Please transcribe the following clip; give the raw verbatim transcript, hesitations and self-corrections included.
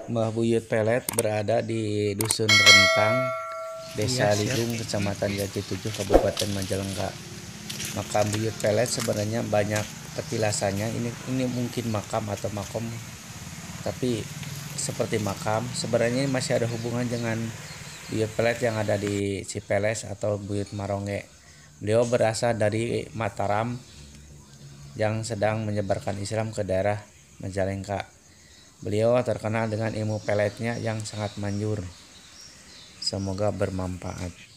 Mbah Buyut Pelet berada di Dusun Rentang, Iya, Desa siap. Ligung, Kecamatan Jati Tujuh, Kabupaten Majalengka. Makam Buyut Pelet sebenarnya banyak petilasannya. Ini ini mungkin makam atau makom, tapi seperti makam. Sebenarnya masih ada hubungan dengan Buyut Pelet yang ada di Cipeles atau Buyut Maronge. Beliau berasal dari Mataram yang sedang menyebarkan Islam ke daerah Majalengka. Beliau terkenal dengan ilmu peletnya yang sangat manjur. Semoga bermanfaat.